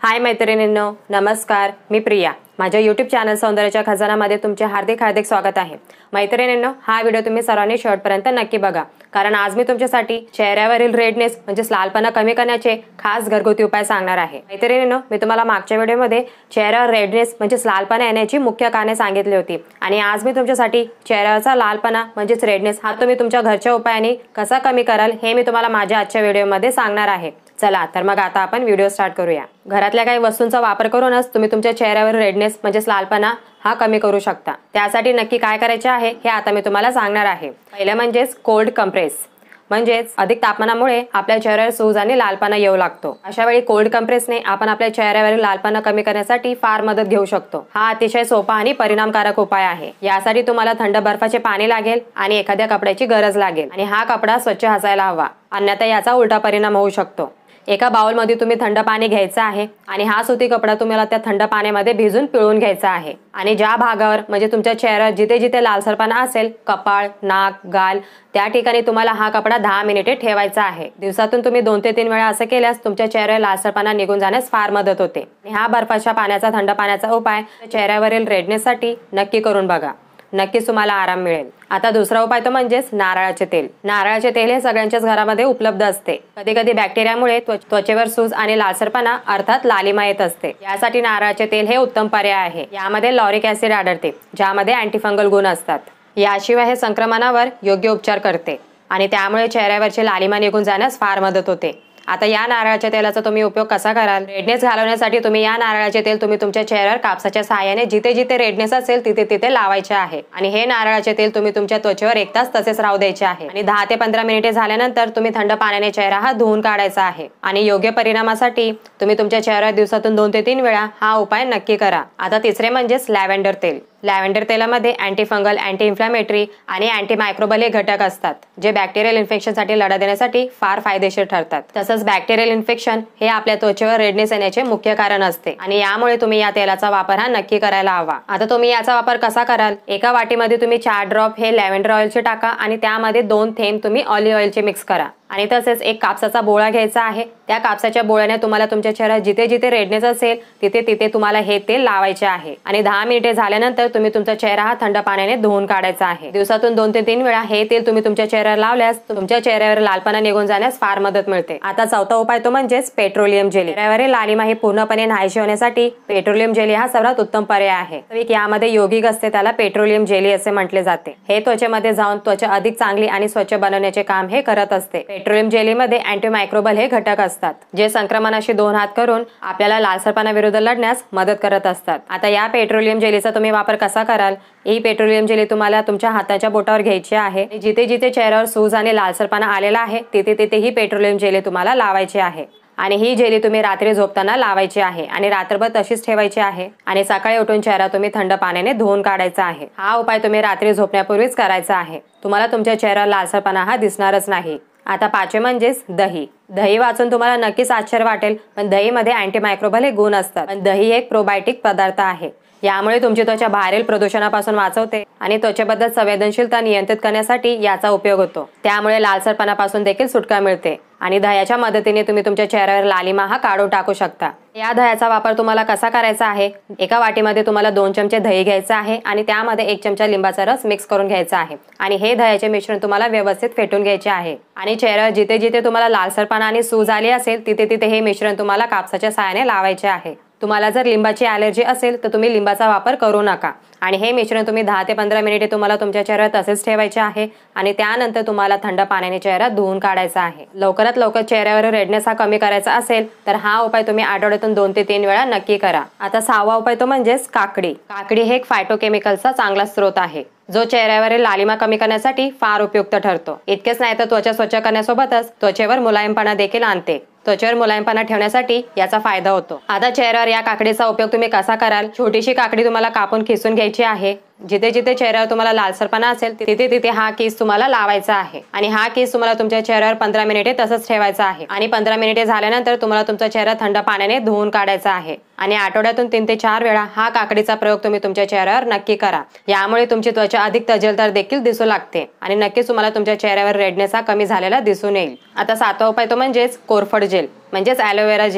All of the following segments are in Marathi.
हाय मैत्रिणींनो, नमस्कार. मी प्रिया. माझ्या YouTube चॅनल सौंदर्याच्या खजानामध्ये तुमचे हार्दिक स्वागत आहे. मैत्रिणींनो, हा व्हिडिओ तुम्ही सर्वांनी शेवटपर्यंत नक्की बघा, कारण आज मी तुमच्यासाठी चेहऱ्यावरील रेडनेस म्हणजे लालपणा कमी करण्याचे खास घरगुती उपाय सांगणार आहे. मैत्रिणींनो, मी तुम्हाला मागच्या व्हिडिओमध्ये चेहऱ्यावर रेडनेस म्हणजे लालपणा येण्याची मुख्य कारणे सांगितली होती, आणि आज मी तुमच्यासाठी चेहऱ्याचा लालपणा म्हणजे रेडनेस हा तुम्ही तुमच्या घरच्या उपायाने कसा कमी कराल हे मी तुम्हाला माझ्या आजच्या व्हिडिओमध्ये सांगणार आहे. चला तर मग आता आपण व्हिडिओ स्टार्ट करूया. घरातल्या काही वस्तूंचा वापर करूनच तुम्ही तुमच्या चेहऱ्यावर रेडनेस म्हणजे लालपणा हा कमी करू शकता. त्यासाठी नक्की काय करायचे आहे हे आता मी तुम्हाला सांगणार आहे. पहिलं म्हणजेच कोल्ड कंप्रेस, म्हणजेच अधिक तापमानामुळे आपल्या चेहऱ्यावर सूज आणि लालपणा येऊ लागतो. अशा वेळी कोल्ड कंप्रेसने आपण आपल्या चेहऱ्यावरील लालपणा कमी करण्यासाठी फार मदत घेऊ शकतो. हा अतिशय सोपा आणि परिणामकारक उपाय आहे. यासाठी तुम्हाला थंड बर्फाचे पाणी लागेल आणि एखाद्या कपड्याची गरज लागेल, आणि हा कपडा स्वच्छ असायला हवा, अन्यथा याचा उलटा परिणाम होऊ शकतो. एका बाउलमध्ये तुम्ही थंड पाणी घ्यायचं आहे आणि हा सुती कपडा तुम्हाला त्या थंड पाण्यामध्ये भिजून पिळून घ्यायचा आहे. आणि ज्या भागावर म्हणजे तुमच्या चेहऱ्यावर जिथे जिथे लालसरपणा असेल, कपाळ, नाक, गाल, त्या ठिकाणी तुम्हाला हा कपडा 10 मिनिटे ठेवायचा आहे. दिवसातून तुम्ही 2 ते 3 वेळा असं केल्यास तुमच्या चेहऱ्यावर लालसरपणा निघून जाण्यास फार मदत होते. हा बर्फाच्या पाण्याचा थंड पाण्याचा उपाय चेहऱ्यावरील रेडनेससाठी नक्की करून बघा. नक्कीच तुम्हाला आराम मिळेल. आता दुसरा उपाय तो म्हणजेच नारळाचे तेल. नारळाचे तेल हे सगळ्यांच्याच घरामध्ये उपलब्ध असते. कधी कधी बॅक्टेरियामुळे त्वचेवर सूज आणि लालसरपणा अर्थात लालिमा येत असते. यासाठी नारळाचे तेल हे उत्तम पर्याय आहे. यामध्ये लॉरिक ऍसिड आढळते, ज्यामध्ये अँटीफंगल गुण असतात. याशिवाय हे संक्रमणावर योग्य उपचार करते आणि त्यामुळे चेहऱ्यावरची लालिमा निघून जाण्यास फार मदत होते. आता या नारळाच्या तेलाचा तुम्ही उपयोग कसा कराल? रेडनेस घालवण्यासाठी तुम्ही या नारळाचे तेल तुम्ही तुमच्या चेहऱ्यावर कापसाच्या सहाय्याने जिथे जिथे रेडनेस असेल तिथे तिथे लावायचे आहे. आणि हे नारळाचे तेल तुम्ही तुमच्या त्वचेवर 1 तास तसेच राहू द्यायचे आहे. आणि 10 ते 15 मिनिटे झाल्यानंतर तुम्ही थंड पाण्याने चेहरा हा धुवून काढायचा आहे. आणि योग्य परिणामासाठी तुम्ही तुमच्या चेहऱ्यावर दिवसातून 2 ते 3 वेळा हा उपाय नक्की करा. आता तिसरे म्हणजेच लॅव्हेंडर तेल. लॅव्हेंडर तेलामध्ये अँटीफंगल, अँटी इन्फ्लामेटरी आणि अँटी मायक्रोबल हे घटक असतात, जे बॅक्टेरियल इन्फेक्शनसाठी लढा देण्यासाठी फार फायदेशीर ठरतात. तसंच बॅक्टेरियल इन्फेक्शन हे आपल्या त्वचेवर रेडनेस येण्याचे मुख्य कारण असते, आणि यामुळे तुम्ही या तेलाचा वापर हा नक्की करायला हवा. आता तुम्ही याचा वापर कसा कराल? एका वाटीमध्ये तुम्ही 4 ड्रॉप हे लॅव्हेंडर ऑइलचे टाका आणि त्यामध्ये 2 थेंब तुम्ही ऑलिव्ह ऑइलचे मिक्स करा. आणि तसेच एक कापसाचा बोळा घ्यायचा आहे. त्या कापसाच्या बोळ्याने तुम्हाला तुमच्या चेहऱ्यावर जिथे जिथे रेडनेस असेल तिथे तिथे तुम्हाला हे तेल लावायचे आहे. आणि 10 मिनिटे झाल्यानंतर तुम्ही तुमचा चेहरा हा थंड पाण्याने धुवून काढायचा आहे. दिवसातून 2 ते 3 वेळा हे तेल तुम्ही तुमच्या चेहऱ्यावर लावल्यास तुमच्या चेहऱ्यावर लालपणा निघून जाण्यास फार मदत मिळते. आता चौथा उपाय तो म्हणजेच पेट्रोलियम जेली. चेहऱ्यावरील लालिमा ही पूर्णपणे नाहीशी होण्यासाठी पेट्रोलियम जेली हा सर्वात उत्तम पर्याय आहे. यामध्ये यौगिक असते, त्याला पेट्रोलियम जेली असे म्हटले जाते. हे त्वचेमध्ये जाऊन त्वचा अधिक चांगली आणि स्वच्छ बनवण्याचे काम हे करत असते. पेट्रोलियम जेलीमध्ये अँटी मायक्रोबल हे घटक असतात, जे संक्रमणाशी 2 हात करून आपल्याला लालसरपणा विरुद्ध लढण्यास मदत करत असतात. आता या पेट्रोलियम जेलीचा तुम्ही वापर कसा कराल? ही पेट्रोलियम जेली तुम्हाला तुमच्या हाताच्या बोटावर घ्यायची आहे. जिथे जिथे चेहऱ्यावर सूज आणि लालसरपणा आलेला आहे तिथे तिथे ही पेट्रोलियम जेली तुम्हाला लावायची आहे. आणि ही जेली तुम्ही रात्री झोपताना लावायची आहे आणि रात्रभर तशीच ठेवायची आहे. आणि सकाळी उठून चेहरा तुम्ही थंड पाण्याने धुवून काढायचा आहे. हा उपाय तुम्ही रात्री झोपण्यापूर्वीच करायचा आहे. तुम्हाला तुमच्या चेहऱ्यावर लालसरपणा हा दिसणारच नाही. आता 5 म्हणजेच दही. दही वाचून तुम्हाला नक्कीच आश्चर्य वाटेल, पण दहीमध्ये अँटी मायक्रोबल हे गुण असतात. पण दही एक प्रोबायोटिक पदार्थ आहे. यामुळे तुमची त्वचा बाहेरील प्रदूषणापासून वाचवते आणि त्वचेबद्दल संवेदनशीलता नियंत्रित करण्यासाठी याचा उपयोग होतो. त्यामुळे लालसरपणापासून देखील सुटका मिळते. आणि दह्याच्या मदतीने तुम्ही तुमच्या चेहऱ्यावर लालिमा हा काढून टाकू शकता. या दह्याचा वापर तुम्हाला कसा करायचा आहे? एका वाटीमध्ये तुम्हाला 2 चमचे दही घ्यायचं आहे आणि त्यामध्ये 1 चमचा लिंबाचा रस मिक्स करून घ्यायचा आहे. आणि हे दह्याचे मिश्रण तुम्हाला व्यवस्थित फेटून घ्यायचे आहे. आणि चेहऱ्यावर जिथे जिथे तुम्हाला लालसरपणा आणि सूज आली असेल तिथे तिथे हे मिश्रण तुम्हाला कापसाच्या साहाय्याने लावायचे आहे. तुम्हाला जर लिंबाची ॲलर्जी असेल तर तुम्ही लिंबाचा वापर करू नका. आणि हे मिश्रण तुम्ही 10 ते 15 मिनिटे तुम्हाला तुमच्या चेहऱ्यावर तसेच ठेवायचे आहे. आणि त्यानंतर तुम्हाला थंड पाण्याने चेहरा धुवून काढायचा आहे. लवकरात लवकर चेहऱ्यावर रेडनेस हा कमी करायचा असेल तर हा उपाय तुम्ही आठवड्यातून 2 ते 3 वेळा नक्की करा. आता 6वा उपाय तो म्हणजेच काकडी. काकडी हे एक फायटोकेमिकलचा चांगला स्रोत आहे, जो चेहऱ्यावरील लालिमा कमी करण्यासाठी फार उपयुक्त ठरतो. इतकेच नाही तर त्वचा स्वच्छ करण्यासोबतच त्वचेवर मुलायमपणा देखील आणते. त्वचेवर मुलायमपणा ठेवण्यासाठी याचा फायदा होतो. आता चेहऱ्यावर या काकडीचा उपयोग तुम्ही कसा कराल? छोटीशी काकडी तुम्हाला कापून खिसून घ्यायची आहे. जिथे जिथे चेहऱ्यावर तुम्हाला लालसरपणा असेल तिथे तिथे हा किस तुम्हाला लावायचा आहे. आणि हा किस तुम्हाला तुमच्या चेहऱ्यावर 15 मिनिटे तसंच ठेवायचा आहे. आणि 15 मिनिटे झाल्यानंतर तुम्हाला तुमचा चेहरा थंड पाण्याने धुवून काढायचा आहे. आणि आठवड्यातून 3 ते 4 वेळा हा काकडीचा प्रयोग तुम्ही तुमच्या चेहऱ्यावर नक्की करा. यामुळे तुमची त्वचा अधिक तजेलदार देखील दिसू लागते आणि नक्कीच तुम्हाला तुमच्या चेहऱ्यावर रेडनेस हा कमी झालेला दिसून येईल. आता 7वा उपाय तो म्हणजेच कोरफड जेल म्हणजेच ॲलोवेरा जेल.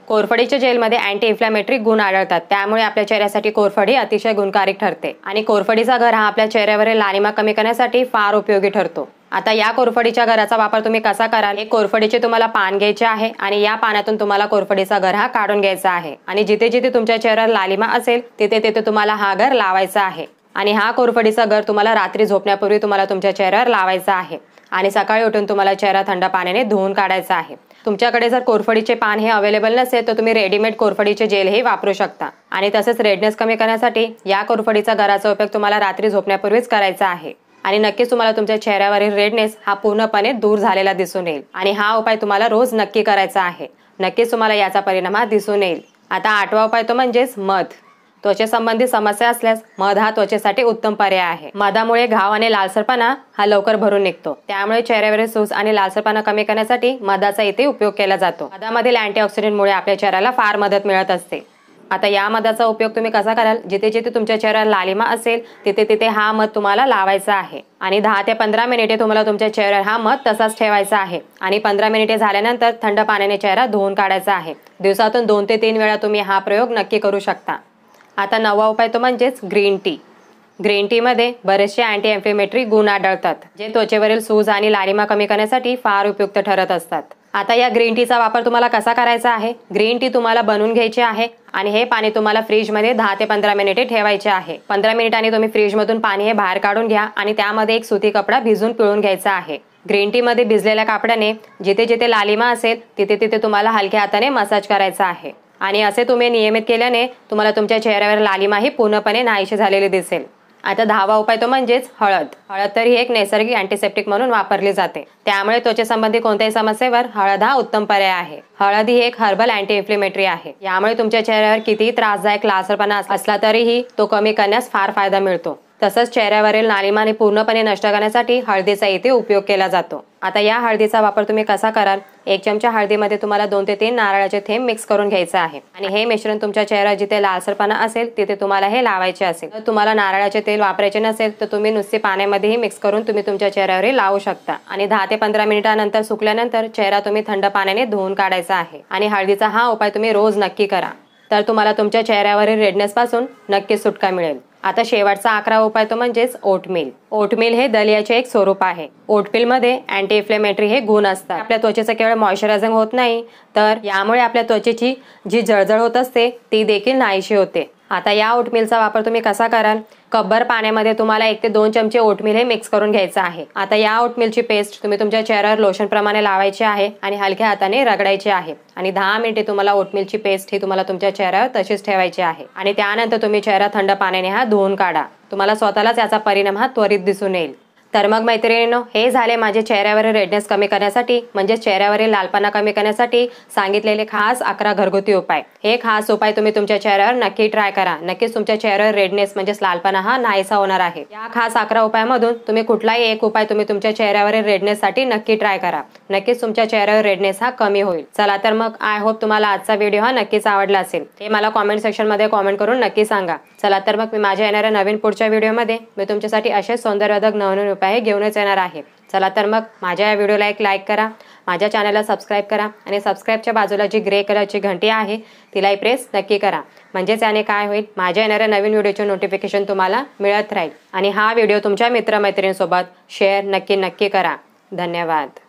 कोरफडीच्या जेलमध्ये अँटी इन्फ्लॅमेटरी गुण आढळतात, त्यामुळे आपल्या चेहऱ्यासाठी कोरफड ही अतिशय गुणकारिक ठरते आणि कोरफडीचा गर हा आपल्या चेहऱ्यावरील लालिमा कमी करण्यासाठी फार उपयोगी ठरतो। आता या कोरफडीच्या गराचा वापर तुम्ही कसा कराल? एक कोरफडीचे तुम्हाला पान घ्यायचे आहे आणि या पानातून तुम्हाला कोरफडीचा गर हा काढून घ्यायचा आहे आणि जिथे जिथे तुमच्या चेहऱ्यावर लालिमा असेल तिथे तिथे तुम्हाला हा गर लावायचा आहे आणि हा कोरफडीचा गर तुम्हाला रात्री झोपण्यापूर्वी तुम्हाला तुमच्या चेहऱ्यावर लावायचा आहे आणि सकाळी उठून तुम्हाला चेहरा थंड पाण्याने धुवून काढायचा आहे। तुमच्याकडे जर कोरफडीचे पान हे अवेलेबल नसेल तर तुम्ही रेडीमेड कोरफडीचे जेल हे वापरू शकता आणि तसेच रेडनेस कमी करण्यासाठी या कोरफडीचा गराचा उपयोग तुम्हाला रात्री झोपण्यापूर्वीच करायचा आहे आणि नक्कीच तुम्हाला तुमच्या चेहऱ्यावरील रेडनेस हा पूर्णपणे दूर झालेला दिसून येईल आणि हा उपाय तुम्हाला रोज नक्की करायचा आहे। नक्कीच तुम्हाला याचा परिणाम हा दिसून येईल। आता 8वा उपाय तो म्हणजेच मध। त्वचेसंबंधी समस्या असल्यास मध हा त्वचेसाठी उत्तम पर्याय आहे। मधामुळे घाव आणि लालसरपणा हा लवकर भरून निघतो, त्यामुळे चेहऱ्यावरील सूज आणि लालसरपणा कमी करण्यासाठी मधाचा इथे उपयोग केला जातो। मधामधील अँटीऑक्सिडंटमुळे आपल्या चेहऱ्याला फार मदत मिळत असते। आता या मधाचा उपयोग तुम्ही कसा कराल? जिथे जिथे तुमच्या चेहऱ्याला लालिमा असेल तिथे तिथे हा मध तुम्हाला लावायचा आहे आणि 10 ते 15 मिनिटे तुम्हाला तुमच्या चेहऱ्यावर हा मध तसाच ठेवायचा आहे आणि 15 मिनिटे झाल्यानंतर थंड पाण्याने चेहरा धुवून काढायचा आहे। दिवसातून 2 ते 3 वेळा तुम्ही हा प्रयोग नक्की करू शकता। आता 9वा उपाय तो म्हणजेच ग्रीन टी। ग्रीन टी मध्ये बरेचसे अँटी इन्फ्लेमेटरी गुण आढळतात, जे त्वचेवरील सूज आणि लालिमा कमी करण्यासाठी फार उपयुक्त ठरत असतात। आता या ग्रीन टीचा वापर तुम्हाला कसा करायचा आहे? ग्रीन टी तुम्हाला बनवून घ्यायची आहे आणि हे पाणी तुम्हाला फ्रीजमध्ये 10 ते 15 मिनिटे ठेवायचे आहे। 15 मिनिटांनी तुम्ही फ्रीजमधून पाणी हे बाहेर काढून घ्या आणि त्यामध्ये एक सुती कपडा भिजून पिळून घ्यायचा आहे। ग्रीन टी मध्ये भिजलेल्या कापडाने जिथे जिथे लालिमा असेल तिथे तिथे तुम्हाला हलक्या हाताने मसाज करायचा आहे आणि असे तुम्ही नियमित केल्याने तुम्हाला तुमच्या चेहऱ्यावर लालिमा ही पूर्णपणे नाहीशी झालेली दिसेल। आता 10वा उपाय तो म्हणजेच हळद। हळद तर ही एक नैसर्गिक अँटीसेप्टिक म्हणून वापरली जाते, त्यामुळे त्वचेसंबंधी कोणत्याही समस्येवर हळद हा उत्तम पर्याय आहे। हळद ही एक हर्बल अँटी इन्फ्लेमेटरी आहे, यामुळे तुमच्या चेहऱ्यावर कितीही त्रासदायक लालसरपणा असला तरीही तो कमी करण्यास फार फायदा मिळतो। तसंच चेहऱ्यावरील लालिमा पूर्णपणे नष्ट करण्यासाठी हळदीचा इथे उपयोग केला जातो। आता या हळदीचा वापर तुम्ही कसा कराल? 1 चमचा हळदीमध्ये तुम्हाला 2 ते 3 नारळाचे थेंब मिक्स करून घ्यायचे आहे आणि हे मिश्रण तुमच्या चेहऱ्यावर जिथे लालसरपणा असेल तिथे तुम्हाला हे लावायचे असेल। जर तुम्हाला नारळाचे तेल वापरायचे नसेल तर तुम्ही नुसते पाण्यामध्येही मिक्स करून तुम्ही तुमच्या चेहऱ्यावर लावू शकता आणि 10 ते 15 मिनिटांनंतर सुकल्यानंतर चेहरा तुम्ही थंड पाण्याने धुवून काढायचा आहे आणि हळदीचा हा उपाय तुम्ही रोज नक्की करा, तर तुम्हाला तुमच्या चेहऱ्यावरील रेडनेस पासून नक्कीच सुटका मिळेल। आता शेवटचा 11वा उपाय तो म्हणजेच ओटमील। ओटमील हे दलियाचे एक स्वरूप आहे। ओटमील मध्ये अँटी इन्फ्लेमेटरी हे गुण असतात। आपल्या त्वचेचं केवळ मॉइश्चरायझिंग होत नाही, तर यामुळे आपल्या त्वचेची जी जळजळ होत असते ती देखील नाहीशी होते। आता या ओटमीलचा वापर तुम्ही कसा कराल? कपभर पाण्यामध्ये तुम्हाला 1 ते 2 चमचे ओटमील हे मिक्स करून घ्यायचं आहे। आता या ओटमीलची पेस्ट तुम्ही तुमच्या चेहऱ्यावर लोशन प्रमाणे लावायची आहे आणि हलक्या हाताने रगडायची आहे आणि 10 मिनिटे तुम्हाला ओटमीलची पेस्ट ही तुम्हाला तुमच्या चेहऱ्यावर तशीच ठेवायची आहे आणि त्यानंतर तुम्ही चेहरा थंड पाण्याने हा धुवून काढा। तुम्हाला स्वतःलाच याचा परिणाम हा त्वरित दिसून येईल। तर मग मैत्रिणींनो, हे झाले माझे चेहऱ्यावरील रेडनेस कमी करण्यासाठी म्हणजे चेहऱ्यावरील लालपणा कमी करण्यासाठी सांगितलेले खास 11 घरगुती उपाय। हे खास उपाय तुम्ही तुमच्या चेहऱ्यावर नक्की ट्राय करा। नक्कीच तुमच्या चेहऱ्यावर रेडनेस म्हणजे लालपणा हा नाहीसा होणार आहे। या खास 11 उपायामधून तुम्ही कुठलाही एक उपाय तुम्ही तुमच्या चेहऱ्यावरील रेडनेससाठी नक्की ट्राय करा। नक्कीच तुमच्या चेहऱ्यावर रेडनेस हा कमी होईल। चला तर मग आय होप तुम्हाला आजचा व्हिडिओ हा नक्कीच आवडला असेल। हे मला कॉमेंट सेक्शन मध्ये कॉमेंट करून नक्की सांगा। चला तर मग मी माझ्या येणाऱ्या नवीन पुढच्या व्हिडिओमध्ये मी तुमच्यासाठी असे सौंदर्यवर्धक नवनवीन उपाय घेऊनच येणार आहे। चला तर मग माझ्या या व्हिडिओला एक लाईक करा, माझ्या चॅनलला सबस्क्राईब करा आणि सबस्क्राईबच्या बाजूला जी ग्रे कलरची घंटी आहे तिलाही प्रेस नक्की करा, म्हणजेच याने काय होईल, माझ्या येणाऱ्या नवीन व्हिडिओचे नोटिफिकेशन तुम्हाला मिळत राहील। आणि हा व्हिडिओ तुमच्या मित्रमैत्रिणींसोबत शेअर नक्की करा। धन्यवाद।